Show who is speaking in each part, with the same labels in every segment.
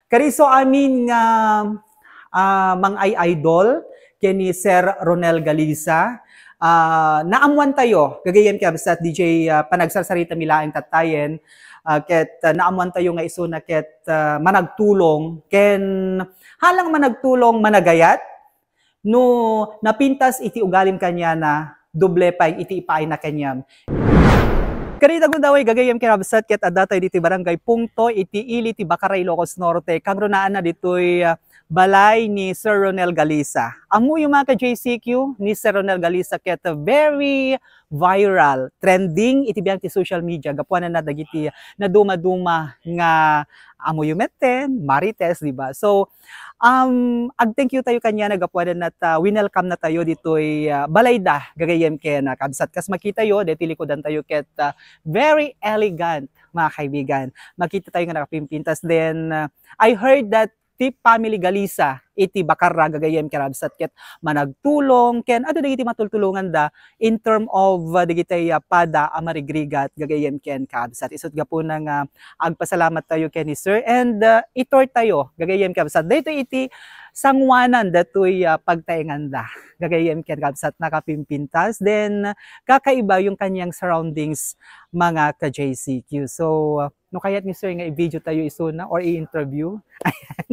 Speaker 1: Kariso amin nga mang ay idol kini Sir Ronel Galiza. Naamuan tayo, gagayan ka sa DJ panagsarsarita milaing tatayen. Ket naamuan tayo nga iso na ket managtulong ken halang managtulong managayat no napintas iti ugalim kanya na doble pay iti ipaay na kanyam. Karita ko daw ay gagayam kinabsat ket adda tayo diti barangay Pungto iti ili ti Bakaray, Ilocos Norte. Kang runaan na ditoy balay ni Sir Ronel Galiza. Amo yung mga ka-JCQ ni Sir Ronel Galiza ket very viral, trending iti biyang ti social media. Gapuan na dagiti na duma-duma nga amo yung meten, Marites, di ba? So, thank you tayo kanya nagapuan at winelcome na tayo ditoy balay da gagayem ken kabsat kas makita yo deti likodan tayo ket very elegant mga kaibigan. Makita tayo nga nakapimpintas then I heard that ti family Galiza iti Bacarra gagayem kerabsat ket managtulong ken adu dagiti matultulungan da in term of dagiti pada amarigrigat gagayem ken kabsat isut gapo na nga agpasalamat tayo ken ni Sir and itor tayo gagayem kabsat dayto iti sangwanan datoy pagtaengan da gagayem ken kabsat nakapimpintas then kakaiba yung kanyang surroundings mga ka-JCQ. So no kayat ni Sir nga i-video tayo isuna or i-interview. Ayan.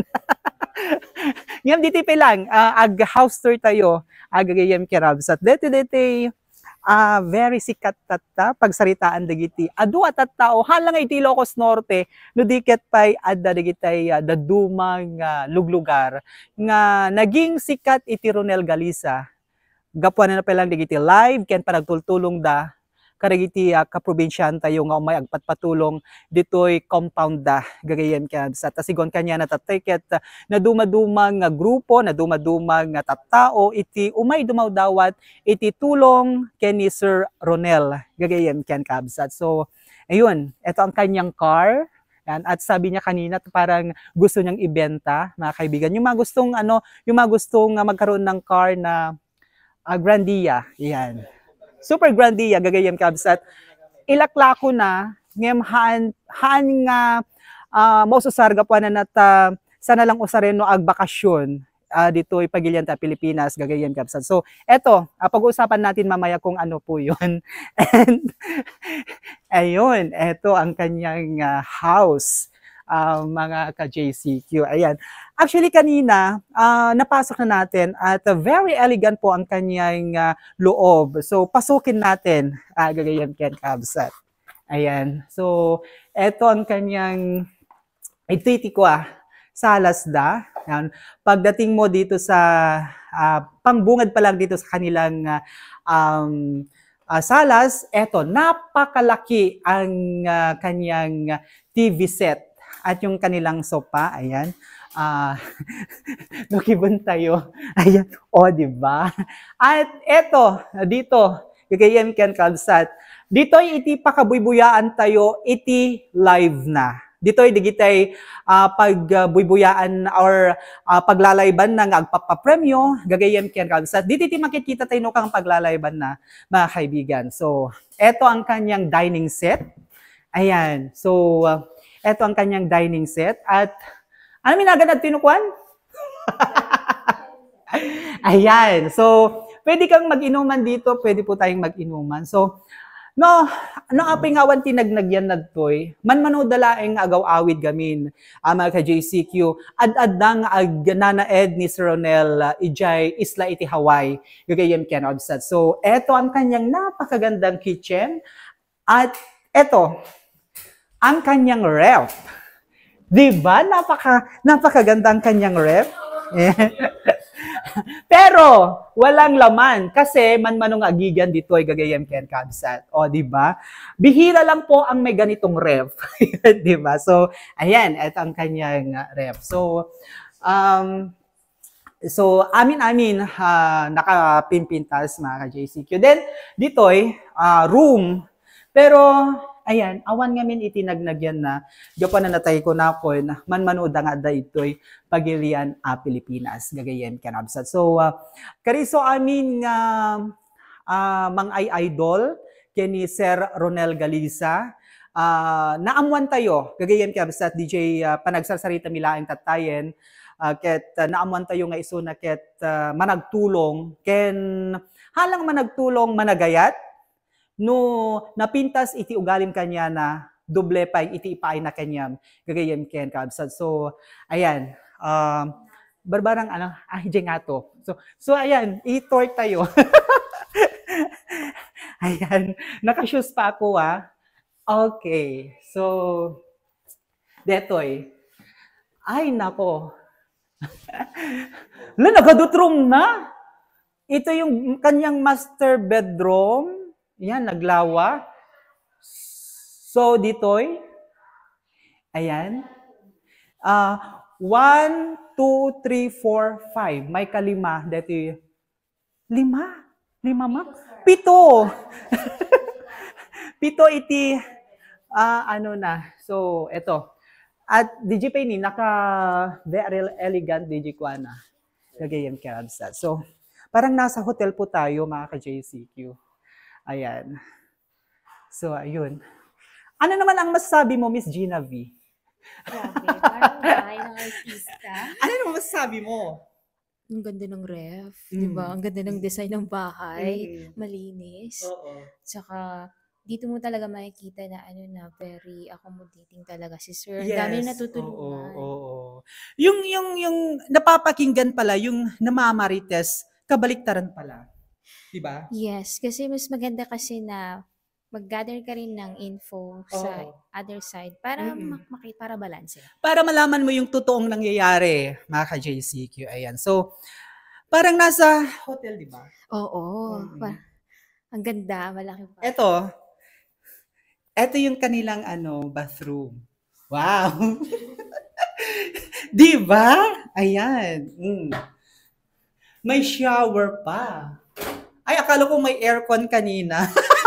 Speaker 1: Ngam diti pa lang, ag house tour tayo, agagayem kirabsat. Deti very sikat tatta, pagsaritaan dagiti. Adu at tao, halang iti Ilocos Norte, no diket pa'y adda dagiti dadumang luglugar, nga naging sikat iti Ronel Galiza. Gapuan na pa lang dagiti live, ken panagtultulong da, karagiti kaprobinsyan tayo nga umay agpatpatulong ditoy compound da gagayem ken sa tasigon kanya na tatayket na dumadumang nga grupo na dumadumang nga tattao iti umay dumawdawat iti tulong ken ni Sir Ronel gagayem ken kabsat. So ayun, ito ang kanyang car. At sabi niya kanina parang gusto niyang ibenta mga kaibigan. Yung mga gustong magkaroon ng car na Grandia, yan. Super Grandia gagayem kabsat. Ilaklako na ngem haan nga maususarga pa na nata sana lang usareno ag bakasyon ditoy pagilyan ta Pilipinas gagayem kabsat. So eto pag-uusapan natin mamaya kung ano po 'yon. And ayun, eto ang kanyang house. Mga ka-JCQ. Ayan. Actually, kanina, napasok na natin at very elegant po ang kanyang loob. So, pasukin natin. Gagayam ken kabsat. Ayan. So, eto ang kanyang salas da. Ayan. Pagdating mo dito sa pangbungad pa lang dito sa kanilang salas, eto, napakalaki ang kanyang TV set. At yung kanilang sopa, ayan. Nukibon tayo. Ayan. O, diba? At eto, dito, gagayem ken kabsat. Dito'y iti pakabuybuyaan tayo, iti live na. Dito'y digitay pagbuybuyaan or paglalayban na nga agpapapremyo, gagayem ken kabsat. Dito iti makikita tayo kang paglalayban na, mga kaibigan. So, eto ang kanyang dining set. Ayan. So, eto ang kanyang dining set. At ano minagan at tinukuan? Ayan. So, pwede kang mag-inuman dito. Pwede po tayong mag-inuman. So, no apay ngawan tinagnagyan nagtoy. Manmanudalaeng agaw-awid gamin. Mga ka-JCQ. Ad-addang nanaed ni Sir Ronel ijay isla iti Hawaii. Gagayem ken kabsat. So, eto ang kanyang napakagandang kitchen. At eto, ang kanyang ref. Diba? Napakaganda ang kanyang ref. Pero, walang laman. Kasi, manmanong agigan dito ay gagayem ken kabsat. O, diba? Bihira lang po ang may ganitong ref. Diba? So, ayan. Ito ang kanyang ref. So, amin-amin, nakapimpintas mga ka-JCQ. Then, dito'y room. Pero, ayan, awan nga min itinagnagyan na, gapan na natay ko na po, manmanood nga da ito'y pagilian Pilipinas, gagayem ken kabsat. So, kariso amin nga mang ay idol, kini Sir Ronel Galiza, naamuan tayo, gagayan kaya sa DJ panagsarsarita milaing tatayen, ket naamuan tayo nga iso na ket managtulong, ken halang managtulong managayat, no napintas iti ugalim kanya na doble pa iti ipaay na kanyam, gagayan ken kabsat. So, ayan, barbarang nga to. So ayan, i-tort tayo. Ayan, nakashoes pa ako Okay, so, detoy. Ay, nako. Nagadutrom na. Ito yung kanyang master bedroom. Yan, naglawa. So, ditoy. Ayan. 1, 2, 3, 4, 5. May kalima. Dito 5? 5, ma? 7. 7 iti, So, eto. At DJ Penny, very elegant DJ Kuana. Gagayan kabsat. So, parang nasa hotel po tayo, mga ka-JCQ. Ayan. So, ayun. Ano naman ang masasabi mo, Miss Gina V?
Speaker 2: Grabe, parang bahay ng artista.
Speaker 1: Ano naman masasabi mo?
Speaker 2: Ang ganda ng ref, di ba? Ang ganda ng design ng bahay, malinis.
Speaker 1: Oo.
Speaker 2: Tsaka, dito mo talaga makikita na very accommodating talaga si Sir. Ang
Speaker 1: Yes.
Speaker 2: dami na natutulungan.
Speaker 1: Oo. Yung napapakinggan pala, yung namamarites, kabaliktaran pala. Diba?
Speaker 2: Yes, kasi mas maganda kasi na mag-gather ka rin ng info sa other side para para balanse.
Speaker 1: Para malaman mo yung totoong nangyayari, mga ka-JCQ. Ayan. So, parang nasa hotel, di ba?
Speaker 2: Oo. Ang ganda, malaki pa.
Speaker 1: Ito yung kanilang bathroom. Wow! Di ba? Ayan. May shower pa. Ay, akala ko may aircon kanina.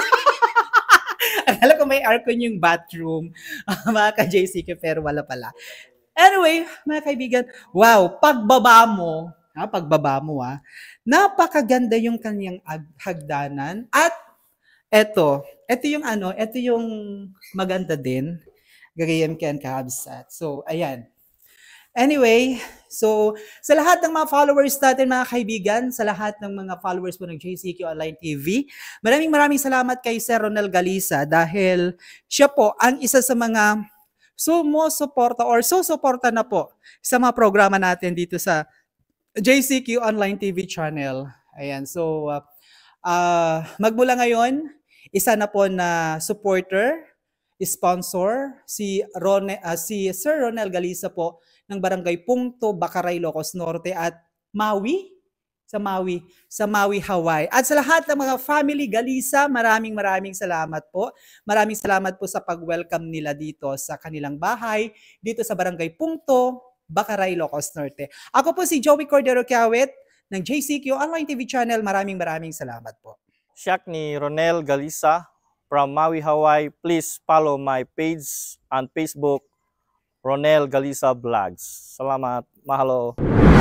Speaker 1: Akala ko may aircon yung bathroom, mga ka-JCQ, pero wala pala. Anyway, mga kaibigan, wow, pagbaba mo, napakaganda yung kanyang hagdanan. At ito yung maganda din. Gagayan ken kabsat. So, ayan. Anyway, so sa lahat ng mga followers natin, mga kaibigan, sa lahat ng mga followers po ng JCQ Online TV, maraming salamat kay Sir Ronel Galisa dahil siya po ang isa sa mga susuporta na po sa mga programa natin dito sa JCQ Online TV channel. Ayan, so magmula ngayon, isa na po na supporter, sponsor, si Sir Ronel Galisa po ng Barangay Pungto, Bacaray, Ilocos Norte at sa Maui, Hawaii. At sa lahat ng mga family Galisa, maraming salamat po. Maraming salamat po sa pag-welcome nila dito sa kanilang bahay, dito sa Barangay Pungto, Bacaray, Ilocos Norte. Ako po si Joey Cordero Kiawit ng JCQ Online TV channel. Maraming salamat po.
Speaker 3: Siya ni Ronel Galisa from Maui, Hawaii. Please follow my page on Facebook, Ronel Galisa Vlogs. Salamat. Mahalo.